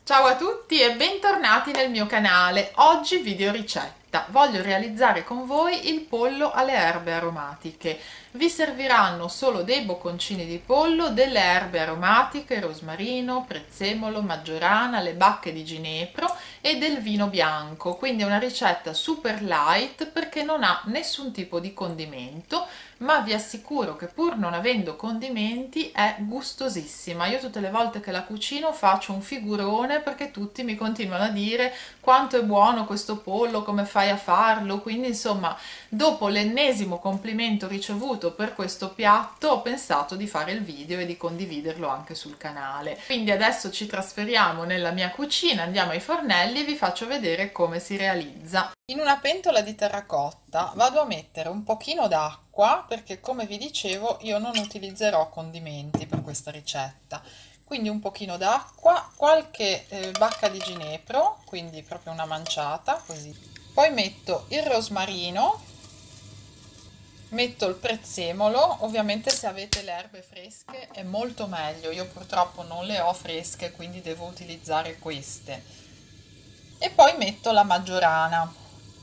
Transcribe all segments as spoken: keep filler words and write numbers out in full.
Ciao a tutti e bentornati nel mio canale. Oggi video ricetta. Voglio realizzare con voi il pollo alle erbe aromatiche. Vi serviranno solo dei bocconcini di pollo, delle erbe aromatiche, rosmarino, prezzemolo, maggiorana, le bacche di ginepro e del vino bianco. Quindi è una ricetta super light perché non ha nessun tipo di condimento, ma vi assicuro che pur non avendo condimenti è gustosissima. Io tutte le volte che la cucino faccio un figurone perché tutti mi continuano a dire quanto è buono questo pollo, come fai a farlo, quindi insomma dopo l'ennesimo complimento ricevuto per questo piatto ho pensato di fare il video e di condividerlo anche sul canale. Quindi adesso ci trasferiamo nella mia cucina, andiamo ai fornelli e vi faccio vedere come si realizza. In una pentola di terracotta vado a mettere un pochino d'acqua perché, come vi dicevo, io non utilizzerò condimenti per questa ricetta. Quindi un pochino d'acqua, qualche eh, bacca di ginepro, quindi proprio una manciata così. Poi metto il rosmarino, metto il prezzemolo, ovviamente se avete le erbe fresche è molto meglio, io purtroppo non le ho fresche quindi devo utilizzare queste. E poi metto la maggiorana.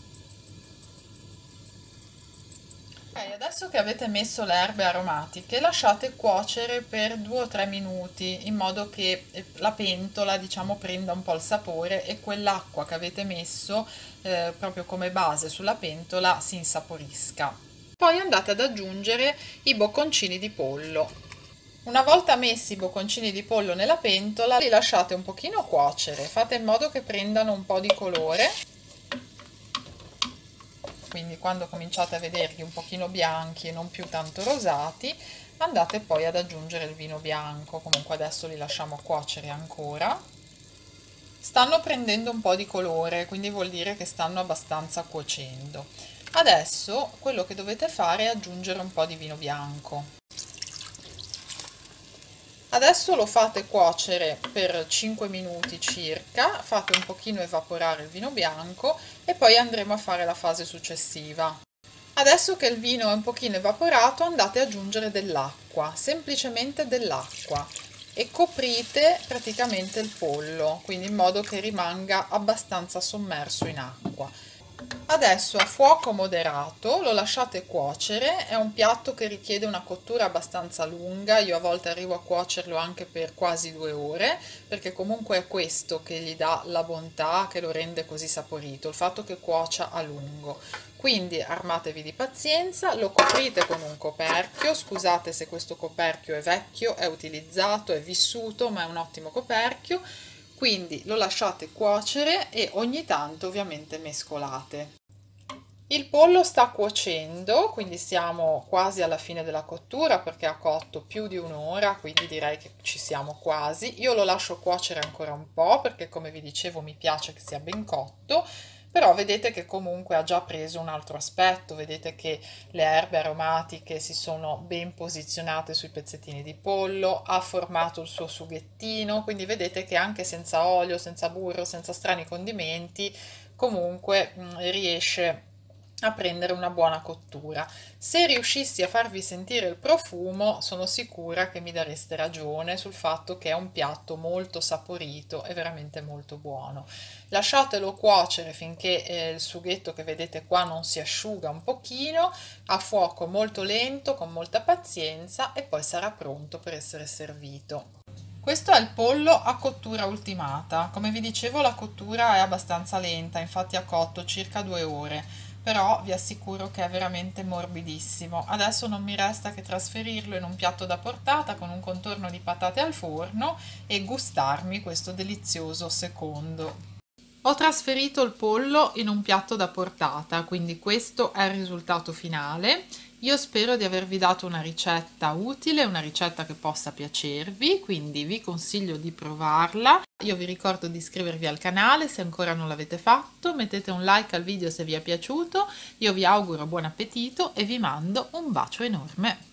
Ok, adesso che avete messo le erbe aromatiche lasciate cuocere per due o tre minuti in modo che la pentola, diciamo, prenda un po' il sapore e quell'acqua che avete messo eh, proprio come base sulla pentola si insaporisca. Poi andate ad aggiungere i bocconcini di pollo. Una volta messi i bocconcini di pollo nella pentola li lasciate un pochino cuocere, fate in modo che prendano un po' di colore. Quindi quando cominciate a vederli un pochino bianchi e non più tanto rosati, andate poi ad aggiungere il vino bianco. Comunque adesso li lasciamo cuocere ancora. Stanno prendendo un po' di colore, quindi vuol dire che stanno abbastanza cuocendo. Adesso quello che dovete fare è aggiungere un po' di vino bianco. Adesso lo fate cuocere per cinque minuti circa, fate un pochino evaporare il vino bianco e poi andremo a fare la fase successiva. Adesso che il vino è un pochino evaporato andate ad aggiungere dell'acqua, semplicemente dell'acqua, e coprite praticamente il pollo, quindi in modo che rimanga abbastanza sommerso in acqua. Adesso a fuoco moderato lo lasciate cuocere, è un piatto che richiede una cottura abbastanza lunga, io a volte arrivo a cuocerlo anche per quasi due ore, perché comunque è questo che gli dà la bontà, che lo rende così saporito, il fatto che cuocia a lungo. Quindi armatevi di pazienza, lo coprite con un coperchio, scusate se questo coperchio è vecchio, è utilizzato, è vissuto, ma è un ottimo coperchio. Quindi lo lasciate cuocere e ogni tanto ovviamente mescolate. Il pollo sta cuocendo, quindi siamo quasi alla fine della cottura perché ha cotto più di un'ora, quindi direi che ci siamo quasi. Io lo lascio cuocere ancora un po' perché, come vi dicevo, mi piace che sia ben cotto, però vedete che comunque ha già preso un altro aspetto, vedete che le erbe aromatiche si sono ben posizionate sui pezzettini di pollo, ha formato il suo sughettino, quindi vedete che anche senza olio, senza burro, senza strani condimenti, comunque mh, riesce a prendere una buona cottura. Se riuscissi a farvi sentire il profumo, sono sicura che mi dareste ragione sul fatto che è un piatto molto saporito e veramente molto buono. Lasciatelo cuocere finché eh, il sughetto che vedete qua non si asciuga un pochino, a fuoco molto lento, con molta pazienza, e poi sarà pronto per essere servito. Questo è il pollo a cottura ultimata. Come vi dicevo, la cottura è abbastanza lenta, infatti ha cotto circa due ore. Però vi assicuro che è veramente morbidissimo. Adesso non mi resta che trasferirlo in un piatto da portata con un contorno di patate al forno e gustarmi questo delizioso secondo. Ho trasferito il pollo in un piatto da portata, quindi questo è il risultato finale. Io spero di avervi dato una ricetta utile, una ricetta che possa piacervi, quindi vi consiglio di provarla. Io vi ricordo di iscrivervi al canale se ancora non l'avete fatto, mettete un like al video se vi è piaciuto, io vi auguro buon appetito e vi mando un bacio enorme.